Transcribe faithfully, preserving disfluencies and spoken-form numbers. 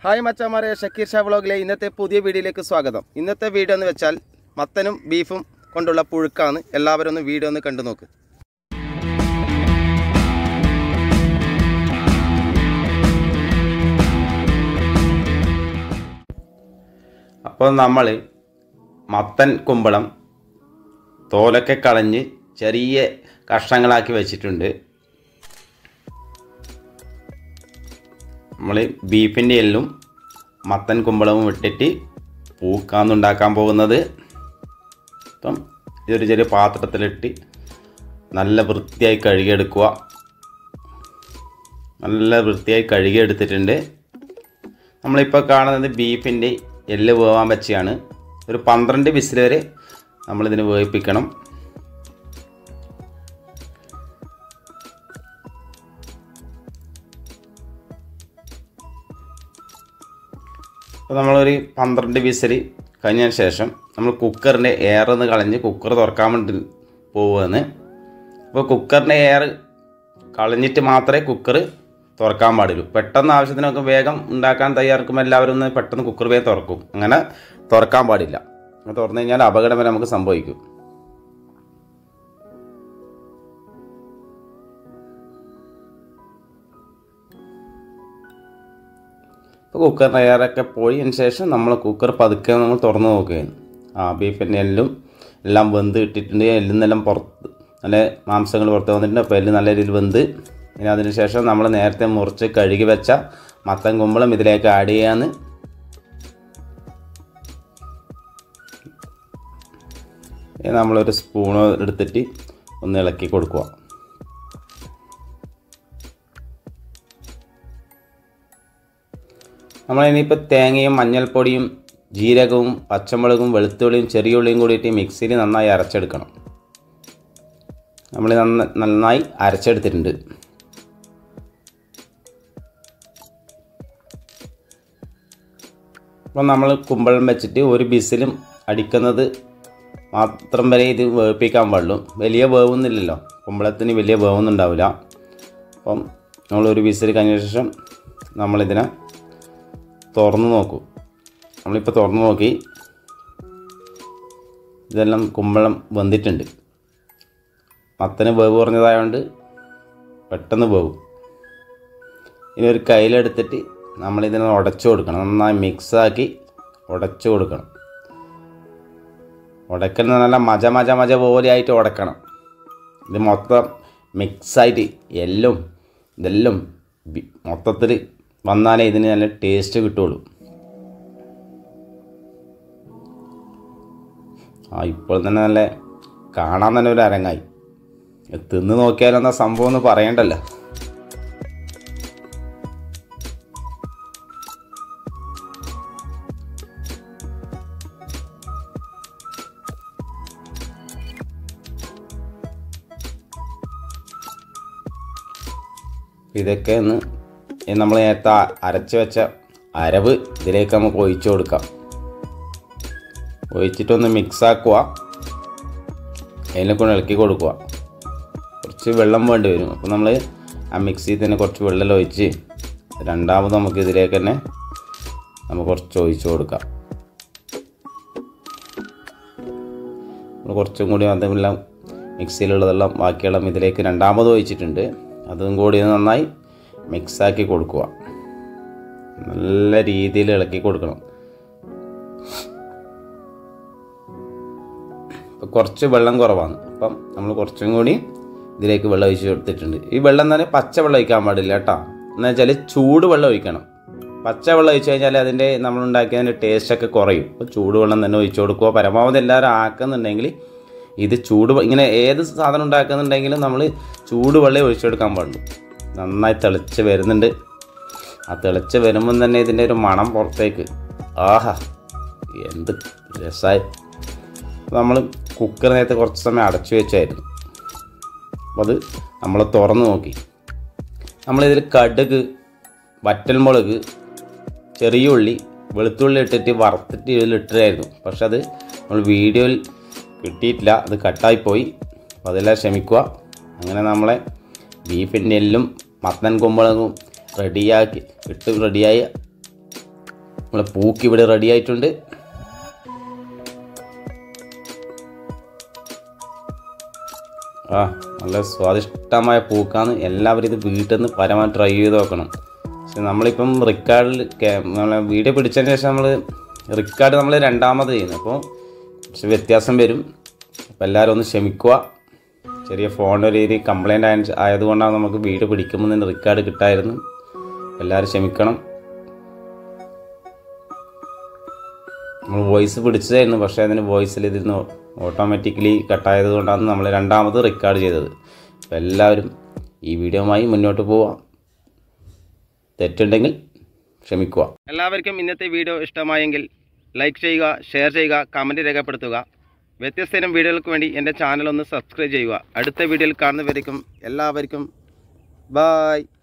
Hi മച്ചാമാരെ, ഷക്കീർ ഷാ വ്ളോഗിലെ ഇന്നത്തെ പുതിയ വീഡിയോയിലേക്ക് സ്വാഗതം. ഇന്നത്തെ വീഡിയോ എന്ന് വെച്ചാൽ മത്തനും ബീഫും കൊണ്ടുള്ള പുഴുക്കാണ്. എല്ലാവരും ഒന്ന് വീഡിയോ ഒന്ന് കണ്ടു നോക്ക്. അപ്പോൾ നമ്മൾ മത്തൻ കുമ്പളം തോലൊക്കെ കളഞ്ഞ് ചെറിയ കഷ്ണങ്ങളാക്കി വെച്ചിട്ടുണ്ട്. നമ്മൾ ബീഫിൻ്റെ എല്ലും മത്തൻ കുമ്പളവും ഇട്ടിട്ട് പൂക്കാന്നുണ്ടാക്കാൻ പോകുന്നത്. അപ്പം ഇതൊരു ചെറിയ പാത്രത്തിലിട്ട് നല്ല വൃത്തിയായി കഴുകിയെടുക്കുക. നല്ല വൃത്തിയായി കഴുകിയെടുത്തിട്ടുണ്ട്. നമ്മളിപ്പോൾ കാണുന്നത് ബീഫിൻ്റെ എല്ല് വേവാൻ വെച്ചാണ്. ഒരു പന്ത്രണ്ട് വിസിൽ വരെ നമ്മളിതിന് വേവിപ്പിക്കണം. അപ്പോൾ നമ്മളൊരു പന്ത്രണ്ട് വിസിൽ കഴിഞ്ഞതിന് ശേഷം നമ്മൾ കുക്കറിൻ്റെ എയറൊന്ന് കളഞ്ഞ് കുക്കർ തുറക്കാൻ വേണ്ടി പോവുകയാണ്. അപ്പോൾ കുക്കറിൻ്റെ എയർ കളഞ്ഞിട്ട് മാത്രമേ കുക്കർ തുറക്കാൻ പാടുള്ളൂ. പെട്ടെന്ന് ആവശ്യത്തിനൊക്കെ വേഗം ഉണ്ടാക്കാൻ തയ്യാറെടുക്കുമ്പോൾ എല്ലാവരും ഒന്ന് പെട്ടെന്ന് കുക്കർ വേഗം തുറക്കും. അങ്ങനെ തുറക്കാൻ പാടില്ല. അങ്ങനെ തുറന്നു കഴിഞ്ഞാൽ അപകടം വരെ നമുക്ക് സംഭവിക്കും. ഇപ്പോൾ കുക്കറിൻ്റെ എയറൊക്കെ പോയതിന് ശേഷം നമ്മൾ കുക്കർ പതുക്കെ നമ്മൾ തുറന്ന് നോക്കുകയാണ്. ആ ബീഫിൻ്റെ എല്ലും എല്ലാം വെന്ത് ഇട്ടിട്ടുണ്ട്. എല്ലിന്നെല്ലാം പുറത്ത് നല്ല മാംസങ്ങൾ പുറത്ത് വന്നിട്ടുണ്ട്. അപ്പോൾ എല്ല് നല്ല രീതിയിൽ വെന്ത് ഇനി അതിന് ശേഷം നമ്മൾ നേരത്തെ മുറിച്ച് കഴുകി വെച്ച മത്തൻ കുമ്പളം ഇതിലേക്ക് ആഡ് ചെയ്യാന്ന്. നമ്മളൊരു സ്പൂൺ എടുത്തിട്ട് ഒന്ന് ഇളക്കി കൊടുക്കുക. നമ്മളിനിയിപ്പോൾ തേങ്ങയും മഞ്ഞൾപ്പൊടിയും ജീരകവും പച്ചമുളകും വെളുത്തുള്ളിയും ചെറിയ ഉള്ളിയും കൂടിയിട്ട് മിക്സിയിൽ നന്നായി അരച്ചെടുക്കണം. നമ്മൾ നന്ന നന്നായി അരച്ചെടുത്തിട്ടുണ്ട്. അപ്പോൾ നമ്മൾ കുമ്പളം വെച്ചിട്ട് ഒരു ബിസിലും അടിക്കുന്നത് മാത്രം വരെ ഇത് വേവിപ്പിക്കാൻ പാടുള്ളൂ. വലിയ വേവൊന്നുമില്ലല്ലോ, കുമ്പളത്തിന് വലിയ വേവൊന്നും ഉണ്ടാവില്ല. അപ്പം നമ്മളൊരു ബിസിൽ കഴിഞ്ഞ ശേഷം നമ്മളിതിനെ തുറന്ന് നോക്കൂ. നമ്മളിപ്പോൾ തുറന്ന് നോക്കി, ഇതെല്ലാം കുമ്പളം വെന്തിട്ടുണ്ട്. മത്തന് വേവ് കുറഞ്ഞതായതുകൊണ്ട് പെട്ടെന്ന് വേവും. ഇനി ഒരു കയ്യിലെടുത്തിട്ട് നമ്മളിതിനെ ഉടച്ചു കൊടുക്കണം. നന്നായി മിക്സാക്കി ഉടച്ചു കൊടുക്കണം. ഉടക്കുന്ന നല്ല മജ മജ മജ പോലെ ആയിട്ട് ഉടക്കണം. ഇത് മൊത്തം മിക്സായിട്ട് എല്ലാം ഇതെല്ലാം മൊത്തത്തിൽ വന്നാലേ ഇതിന് നല്ല ടേസ്റ്റ് കിട്ടുള്ളൂ. ആ ഇപ്പോൾ തന്നെ നല്ല കാണാൻ തന്നെ ഒരു അരങ്ങായി. തിന്ന് നോക്കിയാലെന്നാ സംഭവം എന്ന് പറയണ്ടല്ലോ. ഇതൊക്കെ ഒന്ന് നമ്മൾ നേരത്തെ അരച്ച് വെച്ച അരവ് ഇതിലേക്ക് നമുക്ക് ഒഴിച്ചു കൊടുക്കാം. ഒഴിച്ചിട്ടൊന്ന് മിക്സാക്കുക. അതിനെക്കൊണ്ട് ഇളക്കി കൊടുക്കുക. കുറച്ച് വെള്ളം വേണ്ടി വരും. അപ്പോൾ നമ്മൾ ആ മിക്സിയിൽ തന്നെ കുറച്ച് വെള്ളം ഒഴിച്ച് രണ്ടാമത് നമുക്ക് ഇതിലേക്ക് തന്നെ നമുക്ക് കുറച്ച് ഒഴിച്ചു കൊടുക്കാം. നമ്മൾ കുറച്ചും കൂടി അതെല്ലാം മിക്സിയിലുള്ളതെല്ലാം ബാക്കിയെല്ലാം ഇതിലേക്ക് രണ്ടാമത് ഒഴിച്ചിട്ടുണ്ട്. അതും കൂടി നന്നായി മിക്സാക്കി കൊടുക്കുക. നല്ല രീതിയിൽ ഇളക്കി കൊടുക്കണം. ഇപ്പം കുറച്ച് വെള്ളം കുറവാണ്. അപ്പം നമ്മൾ കുറച്ചും കൂടി ഇതിലേക്ക് വെള്ളം ഒഴിച്ച് കൊടുത്തിട്ടുണ്ട്. ഈ വെള്ളം തന്നെ പച്ച വെള്ളം ഒഴിക്കാൻ പാടില്ല കേട്ടോ. എന്ന് വെച്ചാൽ ചൂട് വെള്ളം ഒഴിക്കണം. പച്ച വെള്ളം ഒഴിച്ച് കഴിഞ്ഞാൽ അതിൻ്റെ നമ്മളുണ്ടാക്കിയതിൻ്റെ ടേസ്റ്റൊക്കെ കുറയും. അപ്പോൾ ചൂടുവെള്ളം തന്നെ ഒഴിച്ചു കൊടുക്കുക. പരമാവധി എല്ലാവരും ആക്കുന്നുണ്ടെങ്കിൽ ഇത് ചൂട് ഇങ്ങനെ ഏത് സാധനം ഉണ്ടാക്കുന്നുണ്ടെങ്കിലും നമ്മൾ ചൂടുവെള്ളം ഒഴിച്ചെടുക്കാൻ പാടുള്ളൂ. നന്നായി തിളച്ച് വരുന്നുണ്ട്. ആ തിളച്ച് വരുമ്പം തന്നെ ഇതിൻ്റെ ഒരു മണം പുറത്തേക്ക്, ആഹാ എന്ത് രസമായി. നമ്മൾ കുക്കർ നേരത്തെ കുറച്ച് സമയം അടച്ചു വെച്ചായിരുന്നു. അപ്പോൾ അത് നമ്മൾ തുറന്ന് നോക്കി. നമ്മളിതിൽ കടുക്, വറ്റൽമുളക്, ചെറിയ ഉള്ളി, വെളുത്തുള്ളി ഇട്ടിട്ട് വറുത്തിട്ട് ഇതിലിട്ടായിരുന്നു. പക്ഷെ അത് നമ്മൾ വീഡിയോയിൽ കിട്ടിയിട്ടില്ല, അത് കട്ടായിപ്പോയി. അപ്പോൾ അതെല്ലാം ക്ഷമിക്കുക. അങ്ങനെ നമ്മളെ ബീഫിൻ്റെ എല്ലും മത്തൻ കുമ്പളവും റെഡിയാക്കി ഇട്ട് റെഡിയായി നമ്മളെ പൂക്ക് ഇവിടെ റെഡി ആയിട്ടുണ്ട്. ആ നല്ല സ്വാദിഷ്ടമായ പൂക്കാണ്. എല്ലാവരും ഇത് വീട്ടിൽ നിന്ന് പരമാവധി ട്രൈ ചെയ്ത് നോക്കണം. പക്ഷെ നമ്മളിപ്പം റിക്കാർഡിൽ നമ്മളെ വീഡിയോ പിടിച്ചതിന് ശേഷം നമ്മൾ റിക്കാർഡ് നമ്മൾ രണ്ടാമത് ചെയ്യുന്നു. അപ്പോൾ കുറച്ച് വ്യത്യാസം വരും. അപ്പോൾ എല്ലാവരും ഒന്ന് ക്ഷമിക്കുക. ചെറിയ ഫോണിൻ്റെ ഒരു രീതി കംപ്ലൈൻ്റ് ആയ ആയതുകൊണ്ടാണ് നമുക്ക് വീഡിയോ പിടിക്കുമ്പോൾ തന്നെ റിക്കാർഡ് കിട്ടായിരുന്നു. എല്ലാവരും ക്ഷമിക്കണം. നമ്മൾ വോയിസ് പിടിച്ചതായിരുന്നു, പക്ഷേ അതിന് വോയിസിൽ ഇതിന്ന് ഓട്ടോമാറ്റിക്കലി കട്ടായത് കൊണ്ടാണ് നമ്മൾ രണ്ടാമത് റിക്കാർഡ് ചെയ്തത്. അപ്പോൾ എല്ലാവരും ഈ വീഡിയോയുമായി മുന്നോട്ട് പോവാം. തെറ്റുണ്ടെങ്കിൽ ക്ഷമിക്കുക. എല്ലാവർക്കും ഇന്നത്തെ വീഡിയോ ഇഷ്ടമായെങ്കിൽ ലൈക്ക് ചെയ്യുക, ഷെയർ ചെയ്യുക, കമൻറ്റ് രേഖപ്പെടുത്തുക. വ്യത്യസ്ത ഇനം വീഡിയോകൾക്ക് വേണ്ടി എൻ്റെ ചാനൽ ഒന്ന് സബ്സ്ക്രൈബ് ചെയ്യുക. അടുത്ത വീഡിയോയിൽ കാണുന്നവരേക്കും എല്ലാവർക്കും ബായ്.